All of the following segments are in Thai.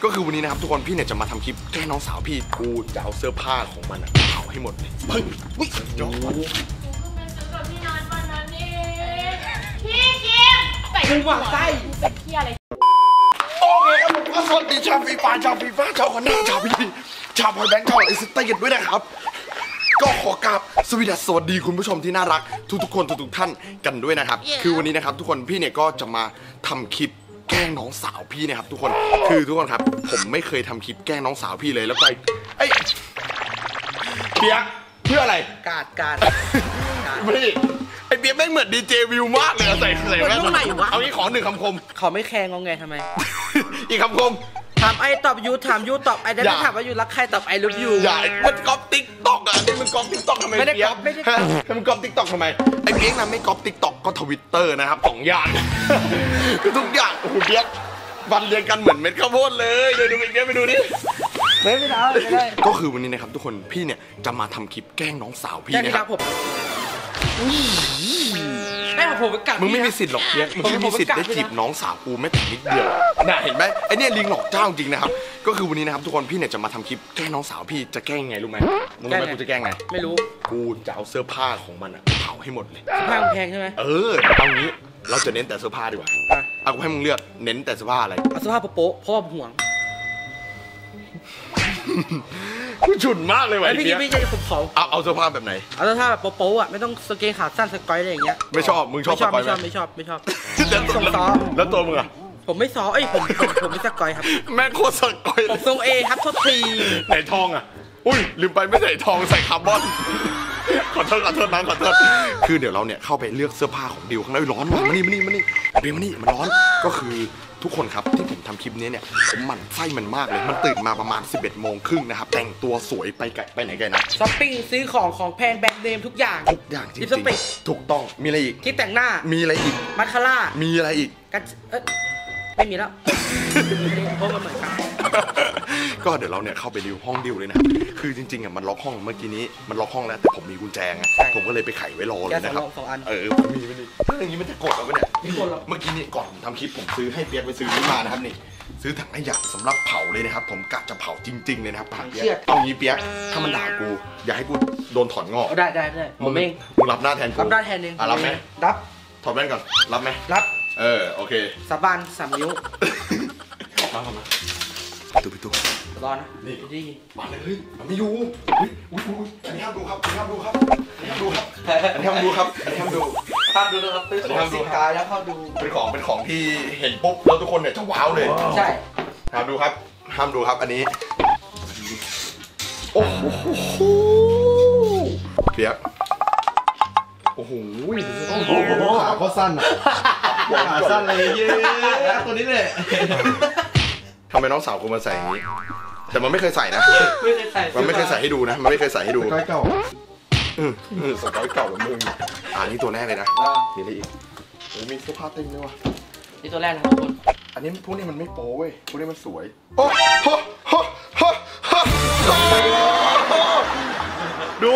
ก็คือวันนี้นะครับทุกคนพี่เนี่ยจะมาทำคลิปแกล้งน้องสาวพี่กูจะเอาเสื้อผ้าของมันเผาให้หมดเลยเฮ้ยวิ่งยกกับพี่นอนวันนั้นเองพี่คิมใส่หวังไส้เป็นเที่ยอะไรโอเคครับผมก็สวัสดีชาวฟีฟ่าชาวคอนด้าชาวพีพีชาวพอยแบงค์ชาวไอซิตี้ด้วยนะครับก็ขอกราบสวัสดีคุณผู้ชมที่น่ารักทุกคนทุกท่านกันด้วยนะครับคือวันนี้นะครับทุกคนพี่เนี่ยก็จะมาทำคลิปแกล้งน้องสาวพี่นะครับทุกคนคือทุกคนครับผมไม่เคยทำคลิปแกล้งน้องสาวพี่เลยแล้วไปไอ้เปียกเพื่ออะไรการพี่ไอ้เปียกแม่งเหมือนดีเจวิวมากเลยใส่แว่นเอางี้ขอหนึ่งคำคมเขาไม่แคร์งงไงทำไมอีกคำคมถามไอตอบยูถามยูตอบไอได้ถามว่ายูรักใครตอบไอรู้ยูใหญ่มันก๊อปติ๊กต็อกอ่ะนี่มันก๊อปติ๊กต็อกทำไมไม่ได้ก๊อปมันก๊อปติ๊กต็อกทำไมไอ้เปียกนะไม่ก๊อปติ๊กต็อกก็ทวิตเตอร์นะครับ2อย่างคือทุกอย่างโอ้โหเปียกวันเรียนกันเหมือนเม็ดข้าวโพดเลยเดี๋ยวดูอีกเนี้ยไปดูนี่ไม่ได้ก็คือวันนี้นะครับทุกคนพี่เนี่ยจะมาทำคลิปแกล้งน้องสาวพี่นะครับผมกัดมึงไม่มีสิทธิ์หรอกเนี่ยมึงไม่มีสิทธิ์ได้จีบน้องสาวกูแม้แต่นิดเดียวน่ะเห็นไหมไอเนี่ยลิงหลอกเจ้าจริงนะครับก็คือวันนี้นะครับทุกคนพี่เนี่ยจะมาทำคลิปแกล้งน้องสาวพี่จะแกล้งไงรู้ไหมมึงรู้ไหมกูจะแกล้งไงไม่รู้กูจะเอาเสื้อผ้าของมันเผาให้หมดเลยเสื้อผ้าแพงใช่ไหมเอางี้เราจะเน้นแต่เสื้อผ้าดีกว่าเอากูให้มึงเลือกเน้นแต่เสื้อผ้าอะไรเอาเสื้อผ้าโป๊ะเพราะว่าห่วงกูฉุนมากเลยว่ะพี่จะผมขอเอาเสื้อผ้าแบบไหนเอาเสื้อผ้าแบบโป๊ะอ่ะไม่ต้องสเกงขาสั้นสกอยอะไรอย่างเงี้ยไม่ชอบมึงชอบสกอยไหมไม่ชอบส่งซ้อแล้วตัวมึงอ่ะผมไม่ซ้อผมไม่สกอยครับแม่โคตรสกอยผมทรงเอครับโทษทีไหนทองอ่ะอุ้ยลืมไปไม่ใส่ทองใส่คาร์บอนขอโทษนะคือเดี๋ยวเราเนี่ยเข้าไปเลือกเสื้อผ้าของดิวข้างในร้อนมากมานี่เบลมานี่มันร้อนก็คือทุกคนครับที่ผมทำคลิปนี้เนี่ยผมหมั่นไส้มันมากเลยมันตื่นมาประมาณ 11:30 นะครับแต่งตัวสวยไปไหนไกลนะช้อปปิ้งซื้อของแพงแบรนด์เนมทุกอย่างจริงๆถูกต้องมีอะไรอีกที่แต่งหน้ามีอะไรอีกมัสคาร่ามีอะไรอีกไม่มีแล้วเพราะมันเหมือนกันก็เดี๋ยวเราเนี่ยเข้าไปดิวห้องดิวเลยนะคือจริงๆมันล็อกห้องเมื่อกี้นี้มันล็อกห้องแล้วแต่ผมมีกุญแจไงผมก็เลยไปไขไว้รอเลยนะครับมีถ้าอย่างนี้มันจะกดเอาไปเนี่ยเมื่อกี้นี่ก่อนทำคลิปผมซื้อให้เปียกไปซื้อนี้มานะครับนี่ซื้อถังขยะสำหรับเผาเลยนะครับผมกะจะเผาจริงๆเลยนะครับเปียกเอางี้เปียกถ้ามันด่ากูอย่าให้กูโดนถอนงอกได้ผมเองมึงรับหน้าแทนกูรับหน้าแทนเองรับไหมรับถอดแว่นก่อนรับไหมรับโอเคสาบาน3 นิ้วมาไปตู้รอนะนี่มาเลยเฮ้ยมันไม่อยู่อันนี้ห้ามดูครับห้ามดูนะครับเป็นสินค้าแล้วเข้าดูเป็นของที่เห็นปุ๊บแล้วทุกคนเนี่ยจะว้าวเลยใช่ห้ามดูครับอันนี้โอ้โหเปียกโอ้โหขาก็สั้นอ่ะขาสั้นเลยเย้ตัวนี้เลยทำไมน้องสาวกูมาใส่อย่างนี้แต่มันไม่เคยใส่นะมันไม่เคยใส่ให้ดูนะมันไม่เคยใส่ให้ดูสกอยเก่าสกอยเก่าแบบมึงนี่ตัวแรกเลยนะมีอะไรอีกมีเสื้อผ้าเต็มเลยว่ะนี่ตัวแรกนะครับทุกคนอันนี้พวกนี้มันไม่โป๊เว้ยพวกนี้มันสวยดู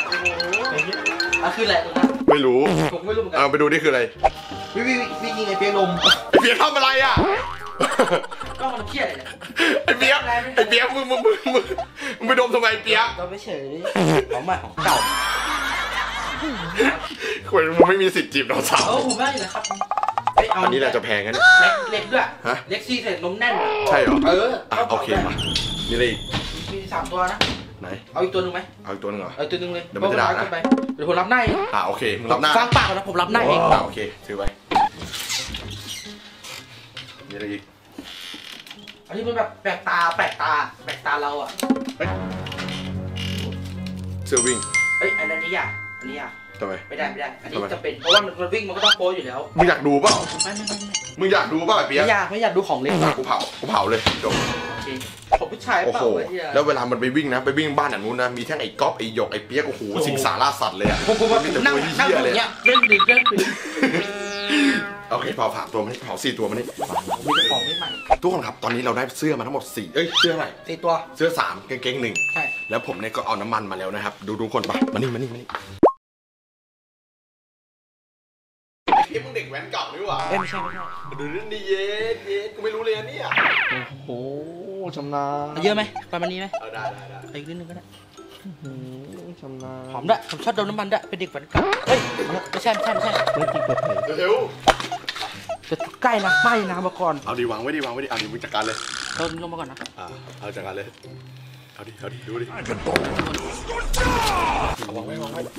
คืออะไรตรงนั้นไม่รู้ผมไม่รู้เหมือนกันไปดูนี่คืออะไรวิ่งไงเปียกลมเปียกทำอะไรอ่ะก็มันเครียดเลยไอ้เปียกมึงไปดมทำไมเปียกก็ไม่เฉยของใหม่ของเก่าคุณมึงไม่มีสิทธิ์จีบน้องสาวผมได้เลยครับอันนี้แหละจะแพงกันเล็กด้วยเล็กซี่เสร็จนมแน่นใช่เหรอโอเคมามีอะไรอีกมี3 ตัวนะไหนเอาอีกตัวนึงไหมเอาอีกตัวนึงเหรอเอาตัวนึงเลยเดี๋ยวมันจะด่านะเดี๋ยวผมรับหน้าเองโอเคมึงรับหน้าฟังปากนะผมรับหน้าเองโอเคถือไว้มีอะไรอีกอันนี้มันแบบแปลกตาเราอ่ะเสื้อวิ่งอันนี้อ่ะทำไมไม่ได้อันนี้จะเป็นเพราะว่ามันวิ่งมันก็ต้องโป๊อยู่แล้วมึงอยากดูเปล่ามึงอยากดูเปล่าไอ้เปี๊ยกไม่อยากดูของเล่นกูเผาเลยจบผมผู้ชายเปล่าแล้วเวลามันไปวิ่งนะไปวิ่งบ้านอันนู้นนะมีทั้งไอ้ก๊อฟไอ้หยกไอ้เปี๊ยกโอ้โหสิงสาราสัตว์เลยอ่ะผมมีแต่ตัวเหี้ยเลยเล่นโอเคเผาตัวมันเผา4 ตัวมันนี่มีแต่ของใหม่ทุกคนครับตอนนี้เราได้เสื้อมาทั้งหมด4เสื้ออะไร 4 ตัวเสื้อ3กางเกง1 ใช่แล้วผมเนี่ยก็เอาน้ำมันมาแล้วนะครับดูทุกคนปะมานี่มึงเด็กแว้นเก่าหรือวะไม่ใช่ดูเรื่องนี้เย็ดกูไม่รู้เลยเนี่ยโอ้โหชำนาญเยอะไหมประมาณนี้ไหมได้อีกนิดนึงก็ได้ชำนาญหอมด้วยผมชอบโดนน้ำมันด้วยเป็นเด็กฝันเก่าเฮ้ยไม่ใช่เมื่อกี้เปิดเผยเร็วจะใกล้นะไม่นะมาก่อนเอาดิวางไว้ดิเอาดิมึงจัดการเลยเราลงมาก่อนนะเอาจัดการเลยเอาดิดูดิวางไว้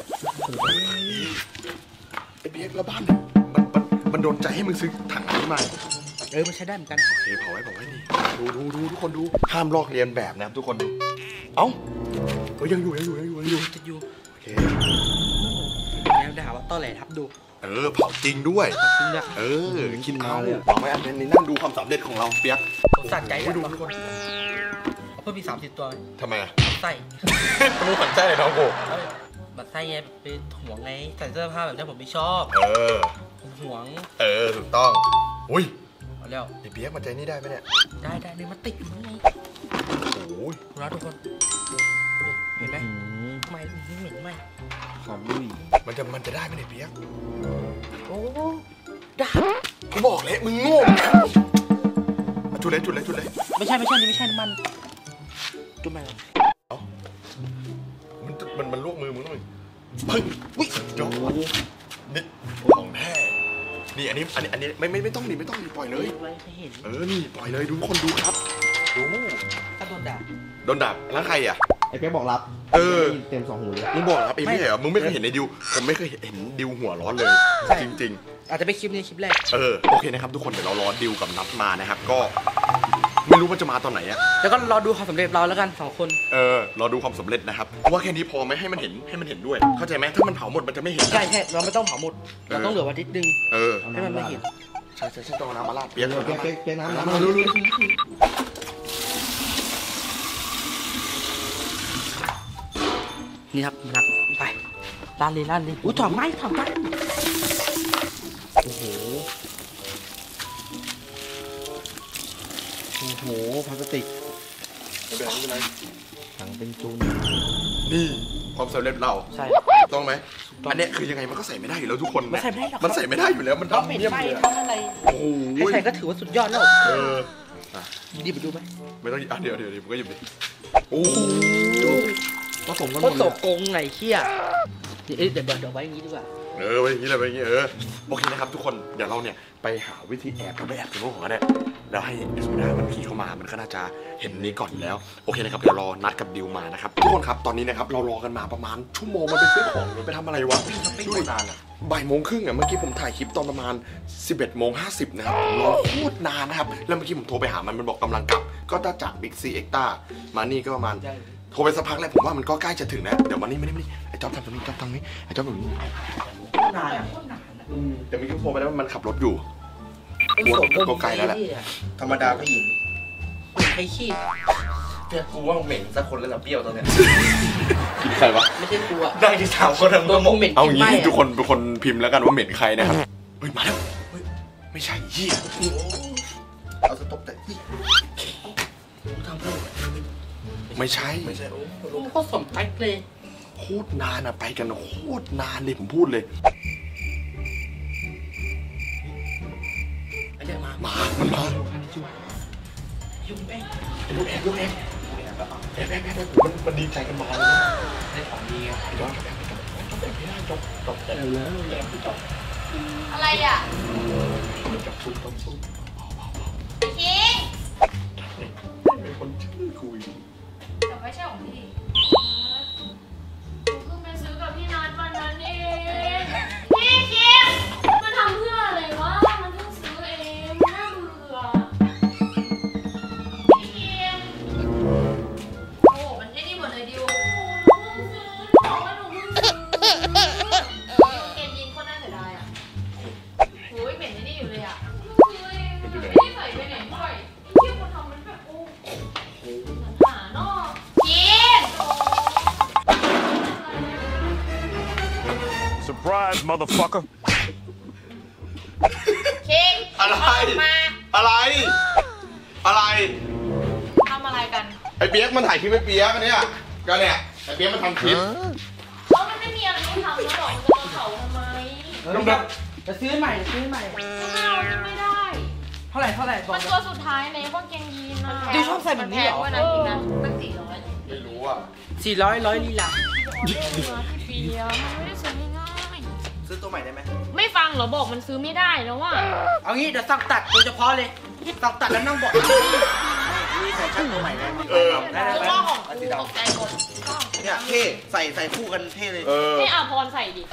ไอ้เบียกแล้วบ้านมันโดนใจให้มึงซื้อถังน้ำมามันใช้ได้เหมือนกันโอเคเผาไว้นี่ดูทุกคนดูห้ามลอกเลียนแบบนะครับทุกคนดูเอ้ายังอยู่จะอยู่โอเคแล้วด่าว่าต้อแหล่ทับดูเผาจริงด้วยจริงด้วยคิดเอาวางไว้อันนี้นั่งดูความสำเร็จของเราเปียกผมสะใจดูด้วยทุกคนเพิ่มมี30 ตัวทำไมอ่ะไส้มึงฝันใจเลยน้องโบบัดไส้ไงเป็นห่วงไงใส่เสื้อผ้าแบบนี้ผมไม่ชอบผมห่วงถูกต้องอุ้ยเอาแล้วไอ้เปียกมันใจนี่ได้ไหมเนี่ยได้นี่มันติดอยู่นี่ไงโอ้ยดูนะทุกคนเห็นไหมไม่เหม็นไหมขาดลุยมันจะได้ไหมเนี่ยเปียกโอ้ได้กูบอกเลยมึงโง่จุดเลยไม่ใช่นี่ไม่ใช่น้ำมันจุ่มไปเลยมันลวกมือมึงต้องพึ่งวิ่งจบนี่ของแท้นี่อันนี้ไม่ต้องปล่อยเลยไว้ให้เห็นนี่ปล่อยเลยดูคนดูครับดูถ้าโดนด่าโดนดับแล้วใครอ่ะไอ้เป๊กบอกรับเต็ม2 หูเลยมึงบอกครับไม่เหรอมึงไม่เคยเห็นในดิวผมไม่เคยเห็นดิวหัวร้อนเลยจริงอาจจะไปคลิปนี้คลิปแรกโอเคนะครับทุกคนเดี๋ยวเรารอดิวกับนัดมานะครับก็ไม่รู้มันจะมาตอนไหนอะแล้วก็รอดูความสำเร็จเราแล้วกัน2 คนรอดูความสำเร็จนะครับว่าแค่นี้พอไหมให้มันเห็นด้วยเข้าใจไหมถ้ามันเผาหมดมันจะไม่เห็นใช่เราไม่ต้องเผาหมดเราต้องเหลือไว้นิดนึงให้มันไม่เห็นใช่ฉันต้องเอาน้ำมาลาดเปียกเปียกน้ำนี่ครับหนักไปร้านเลยอุ้ยถอดไหมโอ้โหพลาสติกไม่เป็นไรถังเป็นจูนนี่ความสำเร็จเราใช่ถูกต้องไหมอันเนี้ยคือยังไงมันก็ใส่ไม่ได้อยู่แล้วทุกคนไม่ใส่ไม่ได้หรอกมันใส่ไม่ได้อยู่แล้วมันต้องดำเป็นเยี่ยมไฟเลยทำอะไรโอ้โหใครก็ถือว่าสุดยอดแล้ว ดีไปดูไหมไม่ต้องเดี๋ยวผมก็หยิบดิโอ้โหผสมกันหโคมตดรเลโสยโกงไงเชี่ยเดี๋ยวไว้อย่างนี้ดีกว่าไว้อย่างนี้เลยไว้อย่างนี้โอเคนะครับทุกคนเดี๋ยวเราเนี่ยไปหาวิธีแอบเราไปแอบถึงโลกของมันเนี่ยแล้วให้สมมติว่ามันขี่เข้ามามันก็น่าจะเห็นนี้ก่อนอยู่แล้วโอเคนะครับเดี๋ยวรอนัดกับดิวมานะครับทุกคนครับตอนนี้นะครับเรารอกันมาประมาณชั่วโมงมันไปซื้อของหรือไปทำอะไรวะดูนานอ่ะบ่ายโมงครึ่งอ่ะเมื่อกี้ผมถ่ายคลิปตอนประมาณ 11:50 นะครับรอโคตรนานนะครับแล้วเมื่อกี้ผมโทรไปหามันบอกกำลังกลับก็ถ้าจากบิ๊กซีเอ็กต้ามานี่ก็ประมาณโทรไปสักพักแล้วผมว่ามันก็ใกล้จะถึงแล้วเดี๋ยววันนี้ไม่ไอ้จ๊อบทำตรงนี้ไอ้จ๊อบทำตรงนี้นานอ่ะแต่เมื่อกี้โทรไปแล้วมันขับรถอยู่ก็ไกลแล้วแหละธรรมดาผู้หญิงใครขี้เนี่ยกูว่าเหม็นสักคนแล้วนะเปรี้ยวตอนเนี้ยใครวะไม่ใช่กูอ่ะได้ที่3 คนทั้งตัวมึงเหม็นเอางี้ไม่อะทุกคนเป็นคนพิมพ์แล้วกันว่าเหม็นใครนะครับเฮ้ยมาแล้วเฮ้ยไม่ใช่เหี้ยเอาสต๊อปแต่กูทำเพื่อไม่ใช่กูโคตรสมใจเลยโคตรนานอะไปกันโคตรนานเลยผมพูดเลยไอ้เดี๋ยวมามันมายุ่งแม่งยกแอบมันดีใจกันมาเลยนะได้ของดีไงจบแต่แล้วอะไรอ่ะจับซุปต้มซุปคิงเป็นคนชื่อคุยแต่ไม่ใช่ของพี่หนูเพิ่งไปซื้อกับพี่นัทวันนั้นเองพี่คิงมันทำเพื่ออะไรวะมันเพิ่งซื้อเองน่าเบื่อพี่คิงโอ้มันได้นี่หมดเลยดิวเพิ่งซื้อบอกว่าหนูเพิ่งซื้อเกณฑ์ยิงคนน่าเสียดายอ่ะโอ้ยเหม็นนี่อยู่เลยอ่ะเฮ้ยไม่ได้ใส่ไปไหนด้วยที่คนทำมันแบบโอ้หาเนาะคิง Surprise, motherfucker. คิงอะไรมาอะไรอะไรทำอะไรกันไอ้เปียกมันถ่ายคลิปไอ้เปียกอันเนี้ยก็เนี่ยไอ้เปียกมันทำคลิปแล้วมันไม่มีอะไรให้ทำแล้วหรอมันจะมาเผาทำไมจะซื้อใหม่ไม่เอาไม่ได้เท่าไหร่บอกมันตัวสุดท้ายในกางเกงยีนดิวชอบใส่แบบนี้เหรอมันแพงด้วยนะจริงนะตั้ง400 ไม่รู้อ่ะ 400ลีลาพี่เปียมันไม่ได้ซื้อง่ายซื้อตัวใหม่ได้ไหมๆไม่ฟังเหรอบอกมันซื้อไม่ได้แล้วว่ะเอางี้เดี๋ยวสั่งตัดโดยเฉพาะเลยสั่งตัดแล้วนั่งบอกนี่ใส่ชั้นตัวใหม่ได้คือว่าของกูตกใจหมดเนี่ยเท่ใส่คู่กันเท่เลยให้อาพรใส่ดิ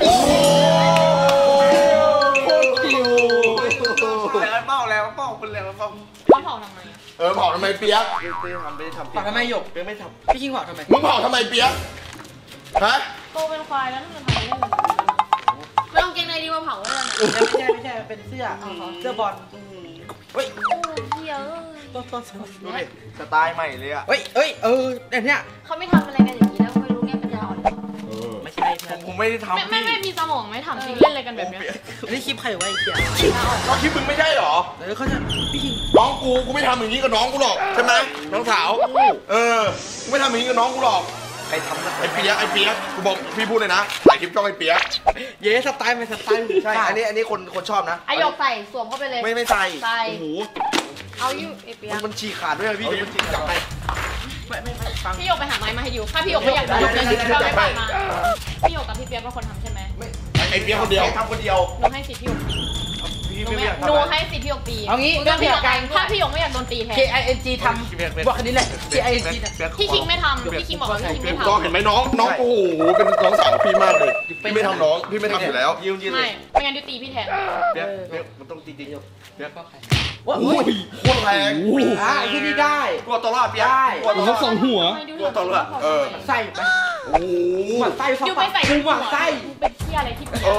แล้วเป้าแล้วเป้าเป็นแล้วเป้ามาเผาทำไมอ่ะเผาทำไมเปียกไม่ได้ทำทำไมหยกไม่ทำพี่คิงเผาทำไมมึงเผาทำไมเปียกฮะโตเป็นควายแล้วนั่นมันทำได้เลยไม่ต้องเกงในดีมาเผาเลยนะไม่ใช่เป็นเสื้อบอลเฮ้ยโอ้เหี้ยต้นดูดิสไตล์ใหม่เลยอ่ะเฮ้ยเนี่ยเขาไม่ทำอะไรกันอย่างนี้แล้วไม่รู้แง่ปัญญาอ่อนไม่ใช่ผมไม่ได้ทำไม่มีสมองไหมถามจริงเล่นอะไรกันแบบเนี้ยอันนี้คลิปใครไว้เกียร์น้องคลิปมึงไม่ใช่หรอเขาจะพี่คิงน้องกูไม่ทำอย่างนี้กับน้องกูหรอกใช่ไหมน้องสาวกูไม่ทำอย่างนี้กับน้องกูหรอกใครทำนะไอ้เปียกกูบอกพี่พูดเลยนะถ่ายคลิปจ้องไอ้เปียกเย้สไตล์มันสไตล์ใช่อันนี้คนชอบนะอายกใส่สวมเข้าไปเลยไม่ใส่ใส่โอ้โหเอาอยู่ไอเปียกมันฉีกขาดด้วยพี่มันฉีกขาดไม่ฟังพี่หยกไปหาไม้มาให้ดิวถ้าพี่หยกไม่อยากดูเลยก็ไม่ผ่านมาพี่หยกกับพี่เปียกเป็นคนทำใช่ไหมไอ้เปียกคนเดียวทำคนเดียวหนูให้สิทธิ์พี่หยกพี่ไม่อยากหนูทำให้สิทธิ์พี่หยกตีเอางี้หนูจะพี่หยกกันถ้าพี่หยกไม่อยากโดนตีแทน KING ทำบอกคันนี้แหละ KING พี่คิงไม่ทำพี่คิงบอกว่าพี่คิงไม่ก็ทำเห็นไหมน้องโอ้โหเป็นน้องสาวพี่มากเลยพี่ไม่ทำน้องพี่ไม่ทำอยู่แล้วยืนเลไม่ยไม่งั้นดิวตีพี่แทนเปียกมันต้องจริงๆเปียกว่าโอ้ยโคตรแรงที่นี่ได้กลัวตัวรอดเปียกผมก็สองหัวตัวตลอดไส้ไปโอ้โหหมันไส้ฟังดิวไปใส่กูหมันไส้เป็นเที่ยอะไรที่เปียก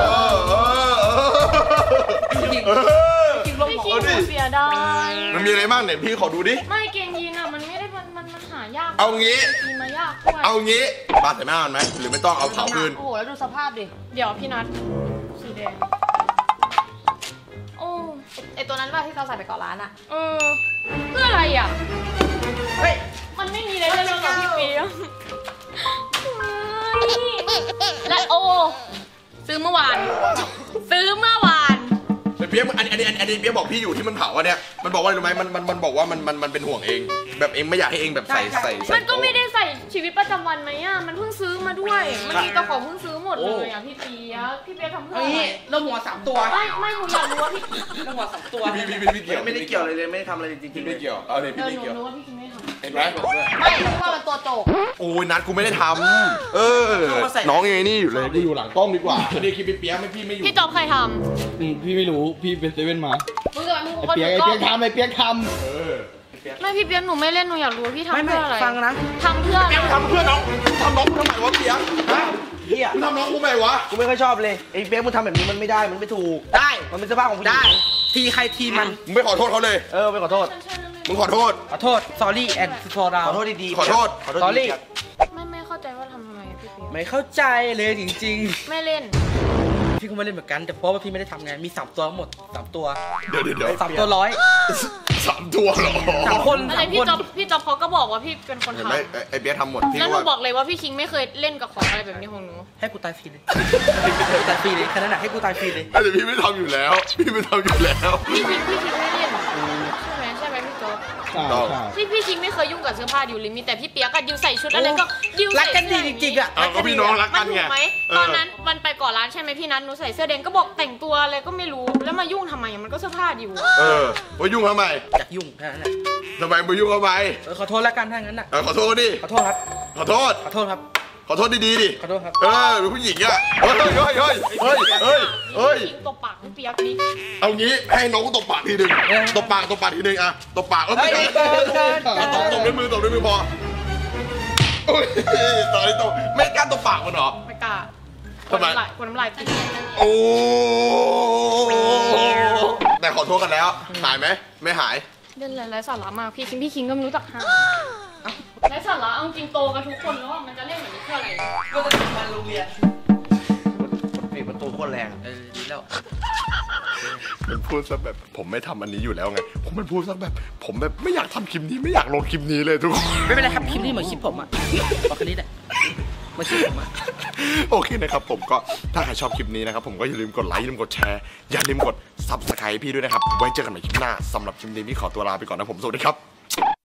คิงลงพี่บอกคิงหนูเสียดายมันมีอะไรบ้างเนี่ยพี่ขอดูดิไม่เกงยีนอ่ะมันไม่ได้มันหายากเอางี้ยีนมายากด้วยเอางี้บาดใส่หน้ามันไหมหรือไม่ต้องเอาเผาคืนโอ้โหแล้วดูสภาพดิเดี๋ยวพี่นัทสีแดงโอ้ไอตัวนั้นป่ะที่เราใส่ไปเกาะร้านอ่ะเพื่ออะไรอ่ะเฮ้ยมันไม่มีเลยเรื่องกับพี่เปียกและโอซื้อเมื่อวานไอ้เปียกอันนี้เปียกบอกพี่อยู่ที่มันเผาอะเนี่ยมันบอกว่าอะไรรู้ไหมมันบอกว่ามันเป็นห่วงเอง แบบเองไม่อยากให้เองแบบใส่มันก็ไม่ได้ใส่ชีวิตประจำวันไหมอ่ะมันเพิ่งซื้อมาด้วยมันมีกระเป๋าเพิ่งซื้อหมดเลยอ่ะพี่เปียกทำเพื่อเอาอะไรงี้เราหัว3ตัวไม่หนูอยากรู้ว่าพี่เราหัว3ตัวพี่เกี่ยวไม่ได้เกี่ยวเลยไม่ได้ทำอะไรจริงๆเลไม่ยเกี่ยวเอาเลยพี่ไม่หนูเกี่ยวรู้ว่าพี่คิงไม่ทำเห็นไหมไม่รู้ว่ามันตัวโจกโอ้ยนัดกูไม่ได้ทำน้องยังไงนี่อยู่เลยกูอยู่หลังกล้องดีกว่าเดี๋ยวคิดเปียกไม่พี่ไม่อยู่พี่จอบใครทพี่ไม่รู้พี่เป็นเซเว่นมาำมึงกับมึงไอคนเปียกก็ทำไอเปียกทไม่พี่เปียกหนูไม่เล่นหนูอยากรู้ว่าพี่ทำเพื่ออะไรฟังนะทำเพื่ออะไรเปียกทำเพื่อนน้องทำน้องกูทำไมวะเปียกเฮียมึงทำน้องกูทำไมวะกูไม่ค่อยชอบเลยไอ้เปียกมึงทำแบบนี้มันไม่ได้มันไม่ถูกได้มันเป็นเสื้อผ้าของผู้หญิงได้ทีใครทีมันมึงไม่ขอโทษเขาเลยไปขอโทษมึงขอโทษขอโทษ sorry and sorry ขอโทษดีๆขอโทษขอโทษ Sorry ดีๆไม่เข้าใจว่าทำทำไมอะพี่เปียกไม่เข้าใจเลยจริงไม่เล่นๆ พี่ก็ไม่เล่นเหมือนกันแต่เพราะว่าพี่ไม่ได้ทำไงมี3ตัวทั้งหมด3ตัวเดี๋ยว 3ตัว100 3 ตัวเหรอ 3 คนอะไรพี่จ๊อบเขาก็บอกว่าพี่เป็นคนเห็นทำไหมไอเปียกทำหมดพี่แล้วหก็นูว่าบอกเลยว่าพี่คิงไม่เคยเล่นกับของอะไรแบบนี้ของหนูให้กูตายฟรีเลยตายฟรีเลยแค่นั้นแหละให้กูตายฟรีเลยแต่พี่ไม่ทำอยู่แล้ว พี่ไม่ทำอยู่แล้วพี่คิงไม่เล่นใช่ไหมพี่จ๊อบำใช่ใช่พี่คิงไม่เคยยุ่งกับเสื้อผ้าดิวเลยมีแต่พี่เปียกกับดิวใส่ชุดอะไรก็ดิวรักใส่กันดีเสื้อจริงๆอ่ะเอาก็พี่น้องรักมักัน นถูไงกไหมตอนนั้นวันไปก่อร้านใช่ไหมพี่นัทหนูใส่เสื้อแดงก็บอกแต่งตัวอะไรก็ไม่รู้แล้วมายุ่งทำไมอะมันก็เสื้อผ้าดิวว่ายุ่งทำไมอยากยุ่งแค่นั้นแหละทำไมมายุ่งทำไมขอโทษแล้วกันถ้างั้นน่ะขอโทษดิขอโทษครับขอโทษขอโทษครับขอโทษดีๆดิขอโทษครับเป็นผู้หญิงอ่ะเฮ้ยคิงตบปากพี่เปียกนี่เอางี้ให้น้องกูตบปากทีหนึ่งตบปากทีหนึ่งอะตบปากเฮ้ยเกินตบด้วยมือพอโอ้ยตบไม่กล้าตบปากมันเหรอไม่กล้าทำไมคนน้ำลายติดโอ้แต่ขอโทษกันแล้วหายไหมไม่หายเล่นอะไรไร้สาระมากพี่คิงก็ไม่รู้จักหาไร้สาระเอาจริงโตกันทุกคนแล้วมันจะเล่นแบบนี้เพื่ออะไรก็จะถึงวันโรงเรียนปิดประตูโคตรแรงดีแล้วมันพูดซะแบบผมไม่ทำอันนี้อยู่แล้วไงมันพูดซะแบบผมแบบไม่อยากทำคลิปนี้ไม่อยากลงคลิปนี้เลยทุกคนไม่เป็นไรครับคลิปนี้เหมือนคลิปผมอ่ะบอกแค่นี้แหละเหมือนคลิปผมอ่ะโอเคนะครับผมก็ถ้าใครชอบคลิปนี้นะครับผมก็อย่าลืมกดไลค์อย่าลืมกดแชร์อย่าลืมกด Subscribe พี่ด้วยนะครับไว้เจอกันใหม่คลิปหน้าสำหรับคลิปนี้พี่ขอตัวลาไปก่อนนะผมสวัสดีครับ